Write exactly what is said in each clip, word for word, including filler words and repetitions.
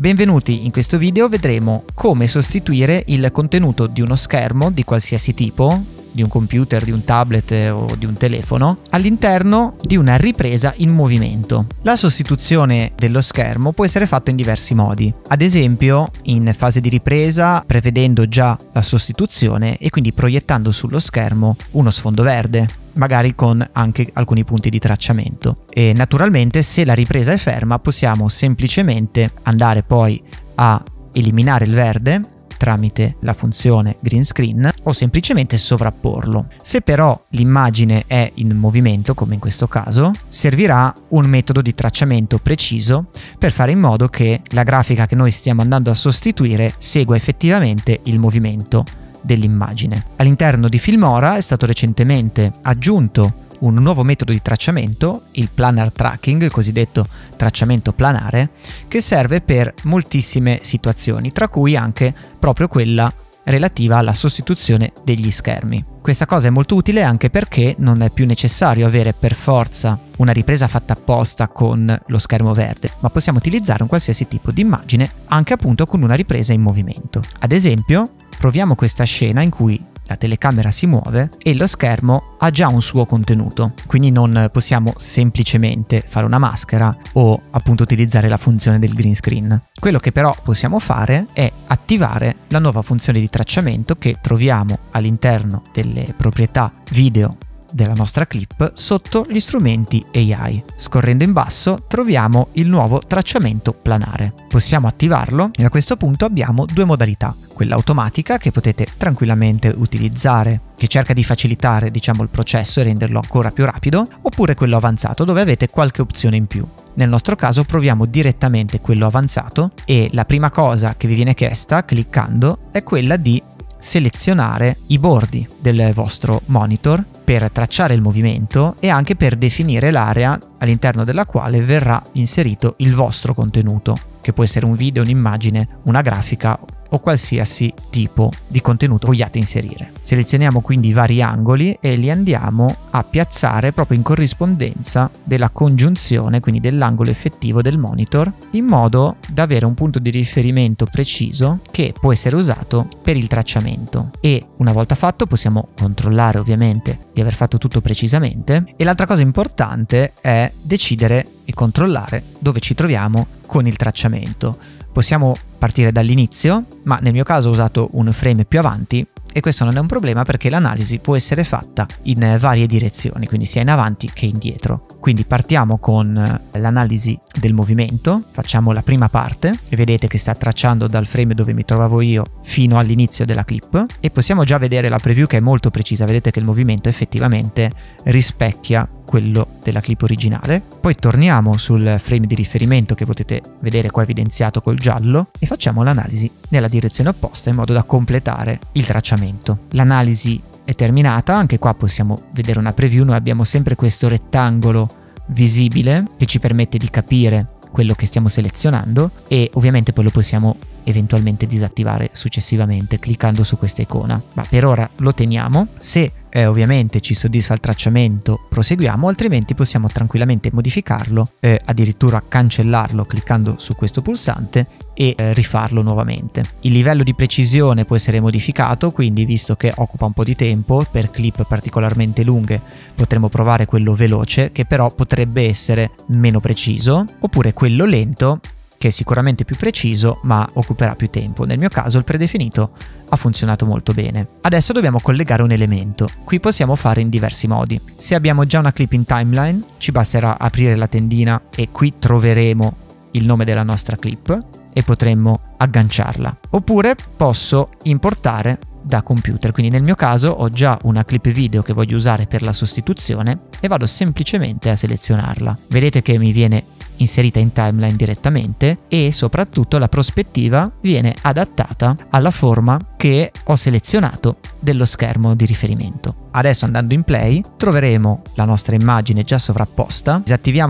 Benvenuti, in questo video vedremo come sostituire il contenuto di uno schermo di qualsiasi tipo, di un computer, di un tablet o di un telefono, all'interno di una ripresa in movimento. La sostituzione dello schermo può essere fatta in diversi modi, ad esempio in fase di ripresa prevedendo già la sostituzione e quindi proiettando sullo schermo uno sfondo verde, magari con anche alcuni punti di tracciamento. E naturalmente, se la ripresa è ferma, possiamo semplicemente andare poi a eliminare il verde tramite la funzione green screen o semplicemente sovrapporlo. Se però l'immagine è in movimento, come in questo caso, servirà un metodo di tracciamento preciso per fare in modo che la grafica che noi stiamo andando a sostituire segua effettivamente il movimento dell'immagine. All'interno di Filmora è stato recentemente aggiunto un nuovo metodo di tracciamento, il planar tracking, il cosiddetto tracciamento planare, che serve per moltissime situazioni, tra cui anche proprio quella relativa alla sostituzione degli schermi. Questa cosa è molto utile anche perché non è più necessario avere per forza una ripresa fatta apposta con lo schermo verde, ma possiamo utilizzare un qualsiasi tipo di immagine anche appunto con una ripresa in movimento. Ad esempio, proviamo questa scena in cui la telecamera si muove e lo schermo ha già un suo contenuto, quindi non possiamo semplicemente fare una maschera o appunto utilizzare la funzione del green screen. Quello che però possiamo fare è attivare la nuova funzione di tracciamento che troviamo all'interno delle proprietà video della nostra clip sotto gli strumenti A I. Scorrendo in basso troviamo il nuovo tracciamento planare. Possiamo attivarlo e a questo punto abbiamo due modalità: quella automatica, che potete tranquillamente utilizzare, che cerca di facilitare diciamo il processo e renderlo ancora più rapido, oppure quello avanzato, dove avete qualche opzione in più. Nel nostro caso proviamo direttamente quello avanzato e la prima cosa che vi viene chiesta cliccando è quella di selezionare i bordi del vostro monitor per tracciare il movimento e anche per definire l'area all'interno della quale verrà inserito il vostro contenuto, che può essere un video, un'immagine, una grafica o qualsiasi tipo di contenuto vogliate inserire. Selezioniamo quindi i vari angoli e li andiamo a piazzare proprio in corrispondenza della congiunzione, quindi dell'angolo effettivo del monitor, in modo da avere un punto di riferimento preciso che può essere usato per il tracciamento. E una volta fatto possiamo controllare ovviamente di aver fatto tutto precisamente, e l'altra cosa importante è decidere e controllare dove ci troviamo con il tracciamento. Possiamo partire dall'inizio, ma nel mio caso ho usato un frame più avanti e questo non è un problema perché l'analisi può essere fatta in varie direzioni, quindi sia in avanti che indietro. Quindi partiamo con l'analisi del movimento, facciamo la prima parte e vedete che sta tracciando dal frame dove mi trovavo io fino all'inizio della clip e possiamo già vedere la preview che è molto precisa, vedete che il movimento effettivamente rispecchia quello della clip originale. Poi torniamo sul frame di riferimento che potete vedere qua evidenziato col giallo e facciamo l'analisi nella direzione opposta in modo da completare il tracciamento. L'analisi è terminata, anche qua possiamo vedere una preview, noi abbiamo sempre questo rettangolo visibile che ci permette di capire quello che stiamo selezionando e ovviamente poi lo possiamo eventualmente disattivare successivamente cliccando su questa icona, ma per ora lo teniamo. Se eh, ovviamente ci soddisfa il tracciamento proseguiamo, altrimenti possiamo tranquillamente modificarlo, eh, addirittura cancellarlo cliccando su questo pulsante e eh, rifarlo nuovamente. Il livello di precisione può essere modificato, quindi visto che occupa un po' di tempo per clip particolarmente lunghe potremmo provare quello veloce, che però potrebbe essere meno preciso, oppure quello lento, che è sicuramente più preciso ma occuperà più tempo. Nel mio caso il predefinito ha funzionato molto bene. Adesso dobbiamo collegare un elemento. Qui possiamo fare in diversi modi. Se abbiamo già una clip in timeline ci basterà aprire la tendina e qui troveremo il nome della nostra clip e potremmo agganciarla. Oppure posso importare da computer, quindi nel mio caso ho già una clip video che voglio usare per la sostituzione e vado semplicemente a selezionarla. Vedete che mi viene inserita in timeline direttamente e soprattutto la prospettiva viene adattata alla forma che ho selezionato dello schermo di riferimento. Adesso andando in play troveremo la nostra immagine già sovrapposta, disattiviamo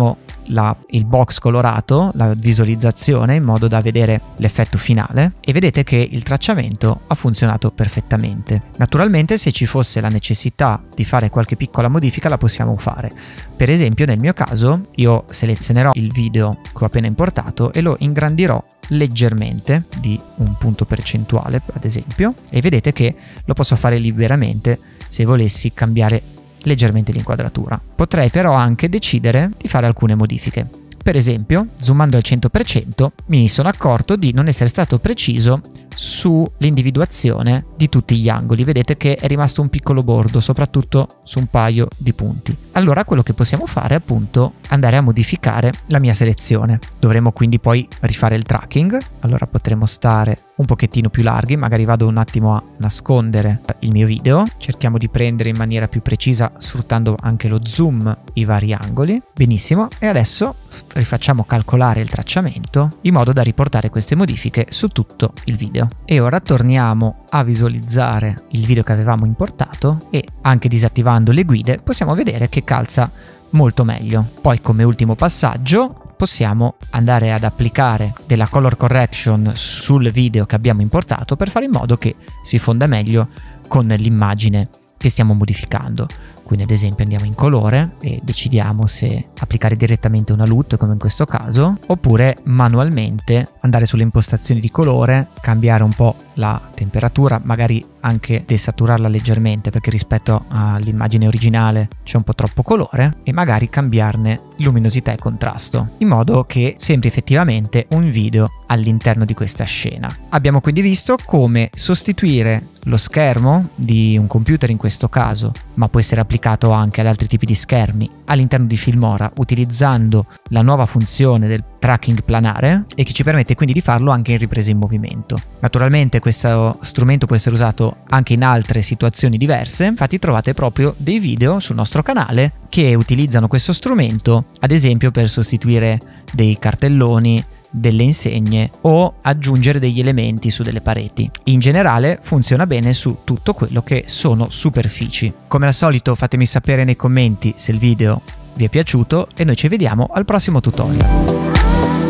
la, il box colorato, la visualizzazione, in modo da vedere l'effetto finale, e vedete che il tracciamento ha funzionato perfettamente. Naturalmente, se ci fosse la necessità di fare qualche piccola modifica, la possiamo fare. Per esempio, nel mio caso, io selezionerò il video che ho appena importato e lo ingrandirò leggermente di un punto percentuale, ad esempio, e vedete che lo posso fare liberamente se volessi cambiare leggermente l'inquadratura. Potrei però anche decidere di fare alcune modifiche. Per esempio, zoomando al cento per cento, mi sono accorto di non essere stato preciso sull'individuazione di tutti gli angoli. Vedete che è rimasto un piccolo bordo, soprattutto su un paio di punti. Allora quello che possiamo fare è appunto andare a modificare la mia selezione. Dovremo quindi poi rifare il tracking. Allora potremo stare un pochettino più larghi, magari vado un attimo a nascondere il mio video, cerchiamo di prendere in maniera più precisa sfruttando anche lo zoom i vari angoli. Benissimo, e adesso rifacciamo calcolare il tracciamento in modo da riportare queste modifiche su tutto il video. E ora torniamo a visualizzare il video che avevamo importato e anche disattivando le guide possiamo vedere che calza molto meglio. Poi, come ultimo passaggio, possiamo andare ad applicare della color correction sul video che abbiamo importato per fare in modo che si fonda meglio con l'immagine che stiamo modificando. Quindi ad esempio andiamo in colore e decidiamo se applicare direttamente una L U T come in questo caso, oppure manualmente andare sulle impostazioni di colore, cambiare un po' la temperatura, magari anche desaturarla leggermente perché rispetto all'immagine originale c'è un po' troppo colore, e magari cambiarne luminosità e contrasto in modo che sembri effettivamente un video all'interno di questa scena. Abbiamo quindi visto come sostituire lo schermo di un computer in questo caso, ma può essere applicato anche ad altri tipi di schermi, all'interno di Filmora utilizzando la nuova funzione del tracking planare, e che ci permette quindi di farlo anche in riprese in movimento. Naturalmente questo strumento può essere usato anche in altre situazioni diverse, infatti trovate proprio dei video sul nostro canale che utilizzano questo strumento, ad esempio per sostituire dei cartelloni, delle insegne o aggiungere degli elementi su delle pareti. In generale funziona bene su tutto quello che sono superfici. Come al solito fatemi sapere nei commenti se il video vi è piaciuto e noi ci vediamo al prossimo tutorial.